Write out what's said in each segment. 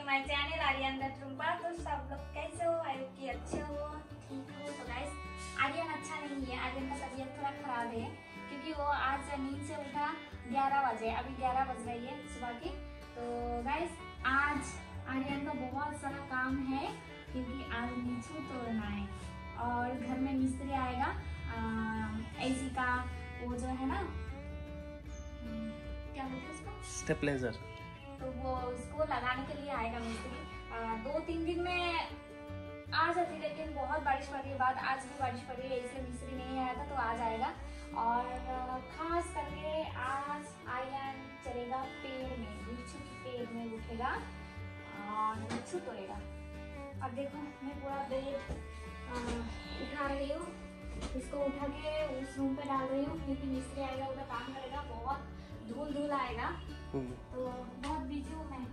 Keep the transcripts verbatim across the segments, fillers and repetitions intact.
My channel Aryan दैट रूपा। तो सब लोग कैसे हो? आई होप कि अच्छे हो, ठीक हो। तो गाइस आर्यन अच्छा नहीं है, आर्यन का तबीयत थोड़ा खराब है क्योंकि वो आज नींद से उठा ग्यारह बजे, अभी ग्यारह बज रही है सुबह की। तो गाइस आज आर्यन का बहुत सारा काम है क्योंकि आज लीचू तोड़ना है और घर में मिस्त्री आएगा एसी का, वो जो है ना क्या बोलते हैं उसको, स्टेबलाइजर, तो वो उसको लगाने के लिए आएगा मिस्त्री। दो तीन दिन में आ जाती, लेकिन बहुत बारिश पड़ रही है, बाद आज भी बारिश पड़ रही है, इसलिए मिस्त्री नहीं आया था, तो आज आएगा। और खास करके आज आर्यन चलेगा पेड़ में, लीचू के पेड़ में उठेगा और लीचू तोड़ेगा। अब देखो मैं पूरा बेड उठा रही हूँ, इसको उठा के उस रूम पे डाल रही हूँ क्योंकि मिस्त्री आएगा, उधर काम करेगा, बहुत धूल धूल आएगा, तो बहुत बिजी हूँ मैं।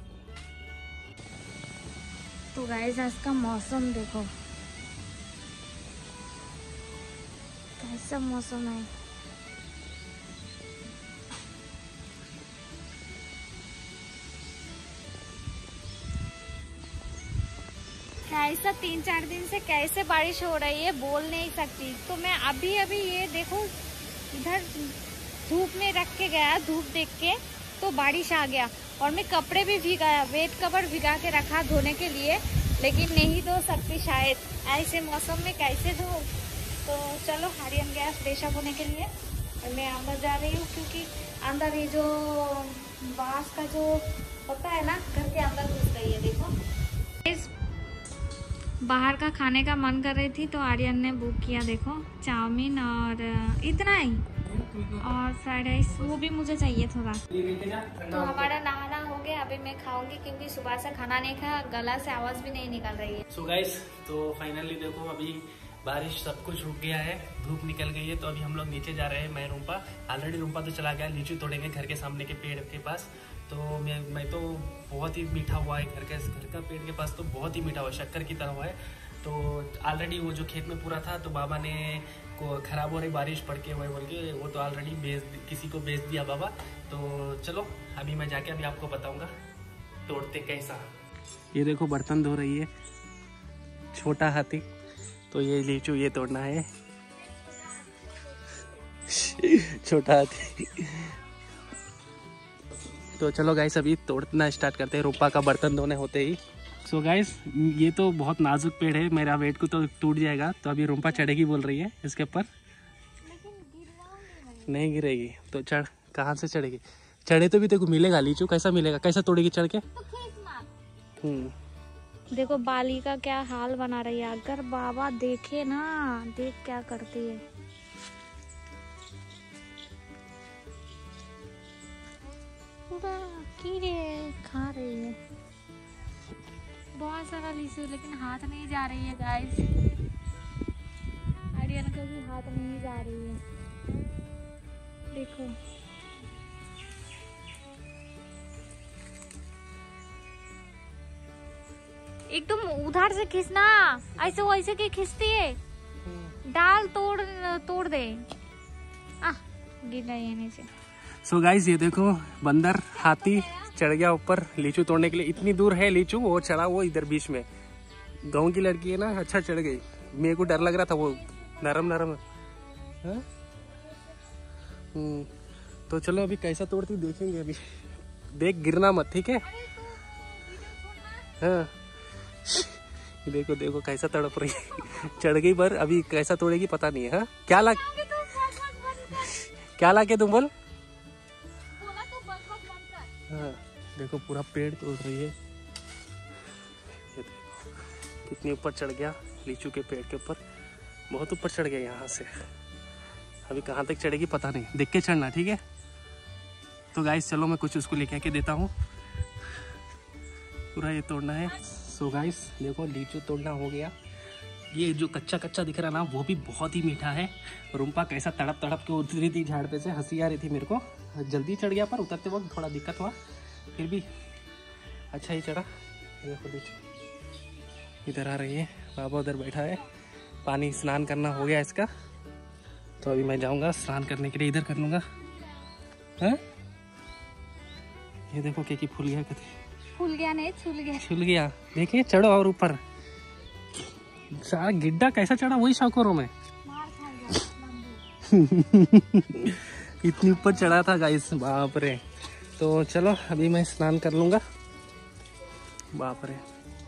तो गाइस आज का मौसम देखो कैसा मौसम है। ऐसा तीन चार दिन से कैसे बारिश हो रही है बोल नहीं सकती। तो मैं अभी अभी ये देखो इधर धूप में रख के गया, धूप देख के तो बारिश आ गया और मैं कपड़े भी भिगाया, वेट कवर भिगा के रखा धोने के लिए, लेकिन नहीं धो सकती शायद, ऐसे मौसम में कैसे धो। तो चलो आर्यन गया फ्रेश अप होने के लिए और मैं अंदर जा रही हूँ क्योंकि अंदर ये जो बांस का जो होता है ना, घर के अंदर घुस गई है। देखो बाहर का खाने का मन कर रही थी तो आर्यन ने बुक किया, देखो चाउमीन और इतना ही और फ्राइड राइस, वो भी मुझे चाहिए थोड़ा। तो हमारा नहाना हो गया, अभी मैं खाऊंगी क्योंकि सुबह से खाना नहीं खाया, गला से आवाज भी नहीं निकल रही है। सो so गाइस, तो फाइनली देखो अभी बारिश सब कुछ रुक गया है, धूप निकल गई है, तो अभी हम लोग नीचे जा रहे हैं। मैं रूपा ऑलरेडी रूपा तो चला गया लीचू तोड़ेंगे घर के सामने के पेड़ के पास। तो मैं मैं तो बहुत ही मीठा हुआ है, घर के घर का पेड़ के पास तो बहुत ही मीठा हुआ, शक्कर की तरह हुआ है। तो ऑलरेडी वो जो खेत में पूरा था तो बाबा ने को खराब हो रही बारिश पड़ के वही बोल के वो तो ऑलरेडी बेच किसी को बेच दिया बाबा। तो चलो अभी मैं जाके अभी आपको बताऊंगा तोड़ते कैसा। ये देखो बर्तन धो रही है छोटा हाथी, तो ये लीचू ये तोड़ना है छोटा हाथी। तो चलो गाइस अभी तोड़ना स्टार्ट करते हैं, रूपा का बर्तन धोने होते ही। सो so गाइस ये तो बहुत नाजुक पेड़ है, मेरा वेट को तो टूट जाएगा, तो अभी रूपा चढ़ेगी बोल रही है इसके ऊपर। नहीं गिरेगी तो चढ़, कहाँ से चढ़ेगी? चढ़े तो भी देखो मिलेगा लीचू, कैसा मिलेगा, कैसा तोड़ेगी चढ़ के? हम्म देखो बाली का क्या हाल बना रही है, अगर बाबा देखे ना, देख क्या करती है। पूरा कीड़े खा रही है, बहुत सारा लीचू, लेकिन हाथ नहीं जा रही है गाइस, आर्यन को भी हाथ नहीं जा रही है। देखो एक तुम उधर से खींचना, ऐसे वो ऐसे की खींचती है, डाल तोड़ तोड़ दे, आ गिर गई है नीचे। सो गाइस ये देखो बंदर हाथी चढ़ गया ऊपर लीचू तोड़ने के लिए, इतनी दूर है लीचू, वो चढ़ा वो इधर बीच में। गाँव की लड़की है ना, अच्छा चढ़ गई, मेरे को डर लग रहा था, वो नरम नरम है। तो चलो अभी कैसा तोड़ती देखेंगे, अभी देख गिरना मत, ठीक है? हाँ देखो देखो कैसा तड़प रही है चढ़ गई, पर अभी कैसा तोड़ेगी पता नहीं है। हाँ क्या ला क्या ला के तुम बोल? हाँ देखो पूरा पेड़ तोड़ रही है, ये देखो कितनी ऊपर चढ़ गया लीचू के पेड़ के ऊपर, बहुत ऊपर चढ़ गया यहाँ से। अभी कहाँ तक चढ़ेगी पता नहीं, देख के चढ़ना, ठीक है? तो गाइस चलो मैं कुछ उसको लेके आके देता हूँ, पूरा ये तोड़ना है। सो गाइस देखो लीचू तोड़ना हो गया, ये जो कच्चा कच्चा दिख रहा ना वो भी बहुत ही मीठा है। रूपा कैसा तड़प तड़प के उतरी थी झाड़ पे से, हंसी आ रही थी मेरे को, जल्दी चढ़ गया पर उतरते वक्त थोड़ा दिक्कत हुआ, फिर भी अच्छा ही चढ़ा। देखो लीचू इधर आ रही है, बाबा उधर बैठा है, पानी स्नान करना हो गया इसका, तो अभी मैं जाऊंगा स्नान करने के लिए, इधर कर लूँगा। हाँ ये देखो क्या फूल गया कहते फूल गया नहीं, छूल गया। छूल गया, देखिए चढ़ो और ऊपर। सारा गिड्डा कैसा चढ़ा वही शौक करो मैं। इतनी ऊपर चढ़ा था गाइस, बाप रे। तो चलो अभी मैं स्नान कर लूंगा। बाप रे,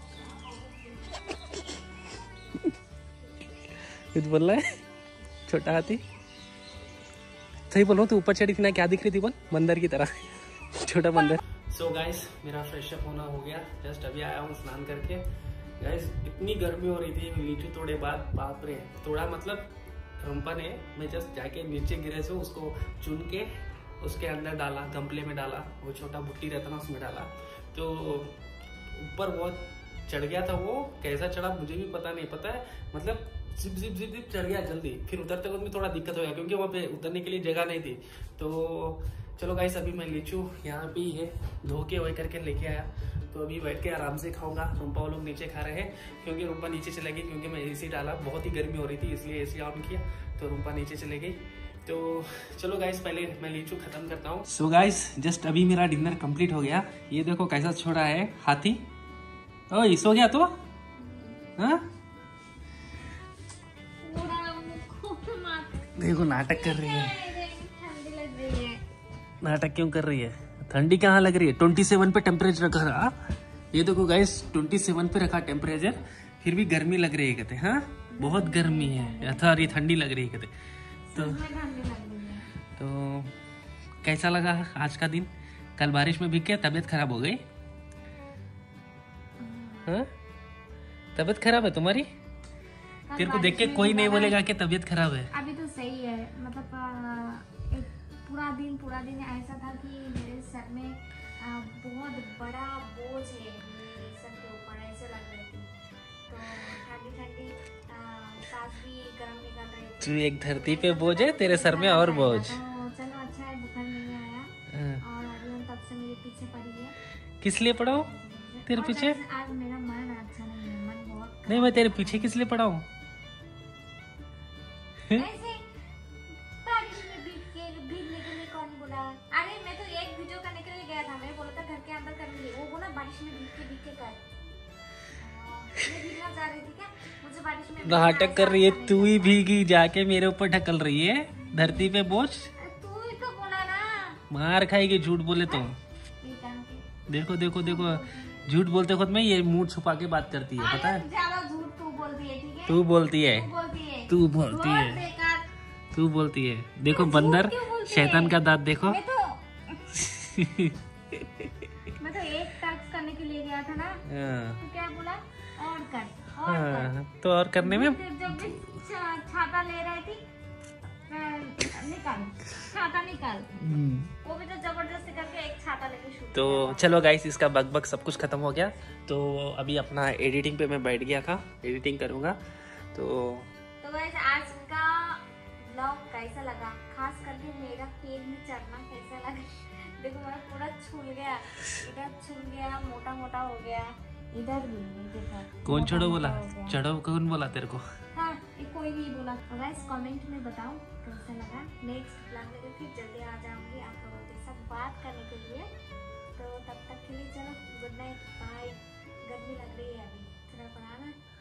कुछ बोल रहा है छोटा हाथी? सही बोलो, तू ऊपर चढ़ी थी ना, क्या दिख रही थी बोल? बंदर की तरह, छोटा बंदर। सो गाइस मेरा फ्रेश अप होना हो गया, जस्ट अभी आया हूँ स्नान करके। गाइस इतनी गर्मी हो रही थी लीची तोड़े बाद, बाप रे। तोड़ा मतलब रुम्पा ने, मैं जस्ट जाके नीचे गिरे से उसको चुन के उसके अंदर डाला, गमले में डाला, वो छोटा बुट्टी रहता ना उसमें डाला। तो ऊपर बहुत चढ़ गया था वो, कैसा चढ़ा मुझे भी पता नहीं, पता है मतलब जिप जिप जिप जिप चढ़ गया जल्दी। फिर उतरते वक्त में थोड़ा दिक्कत हो गया क्योंकि वहाँ पे उतरने के लिए जगह नहीं थी। तो चलो गाइस अभी मैं लीचू यहाँ पे ही है, धो के वही करके लेके आया। तो अभी बैठ के आराम से खाऊंगा। रुम्पा वो लोग नीचे खा रहे हैं क्योंकि रुम्पा नीचे चले गई, क्योंकि मैं एसी डाला, बहुत ही गर्मी हो रही थी इसलिए एसी ऑन किया, तो रुम्पा नीचे चले गई। तो चलो गाइस पहले मैं लीचू खत्म करता हूँ। सो गाइस जस्ट अभी मेरा डिनर कंप्लीट हो गया। ये देखो कैसा छोड़ा है हाथी। ओए सो गया तो हाँ? देखो नाटक कर रही है। ठंडी लग रही है। नाटक क्यों कर रही है? ठंडी कहाँ लग रही है? ट्वेंटी सेवन पे टेम्परेचर रखा रहा। ये देखो गाइस ट्वेंटी सेवन पे रखा टेम्परेचर, फिर भी गर्मी लग रही है कहते। हाँ बहुत गर्मी है, अथा ये ठंडी लग रही है कहते। तो तो कैसा लगा आज का दिन? कल बारिश में भीग के तबीयत खराब हो गई? हाँ तबीयत खराब है तुम्हारी? तेरे को देख के कोई नहीं बोलेगा कि तबीयत खराब है। अभी तो सही है, मतलब एक पूरा दिन पूरा दिन ऐसा था कि मेरे सर में बहुत बड़ा बोझ है मेरे सर के ऊपर, ऐसे लग रही थी। तो ठंडी ठंडी सांस भी गर्म निकल रही थी। तू एक धरती पे बोझ है, तेरे सर में और बोझ। तो चलो अच्छा है बुखार नहीं आया। और अभी तब से मेरे पीछे पड़ी है। किस लिए पड़ा हूँ तेरे पीछे? आज मेरा मन अच्छा नहीं है, मन बहुत नहीं, मैं तेरे पीछे किस लिए पड़ा हूँ? ऐसे बारिश में भीग के भीगने के लिए कौन बोला? अरे मैं तो एक वीडियो करने के लिए गया था, मैं बोला था घर के अंदर करेंगे, वो बोला बारिश में भीग के भीग के कर। मैं भीगना चाह रही थी क्या? मुझे बारिश में नाटक कर रही है तू ही भीगी, जाके मेरे ऊपर ढकल रही है धरती पे बोझ। तू ही तो बोला ना। मार खाएगी झूठ बोले तो। देखो देखो देखो झूठ बोलते खुद में ये मुंह छुपा के बात करती है, पता है? ज्यादा झूठ तू बोलती है, ठीक है? तू बोलती है, तू बोलती है, तू बोलती है। देखो बंदर शैतान का दांत देखो। मैं तो मैं तो एक टास्क करने के लिए गया था ना, तो क्या बोला? और कर, और कर। तो और करने में जब भी छाता ले रही थी, निकाल छाता निकाल, वो भी तो जबरदस्ती करके एक छाता लेके शूट। तो चलो गाइस इसका बग बग सब कुछ खत्म हो गया। तो अभी अपना एडिटिंग पे मैं बैठ गया था, एडिटिंग करूंगा। तो तो गाइस आज का ब्लॉग कैसा लगा, खास करके मेरा पेड़ में चढ़ना कैसा लगा? देखो मेरा पूरा छूल गया, इधर छूल गया, मोटा मोटा हो गया, इधर भी देखो। कौन चढ़ो बोला? चढ़ो कौन बोला तेरे को? हाँ ये कोई नहीं बोला। तो गाइस कमेंट में बताओ कैसा लगा। नेक्स्ट ब्लॉग में फिर जल्दी आ जाऊंगी आप लोगों के साथ बात करने के लिए। तो तब तक के लिए चलो गुड नाइट, बाय। गर्मी लग रही है अभी, थोड़ा पड़ा ना।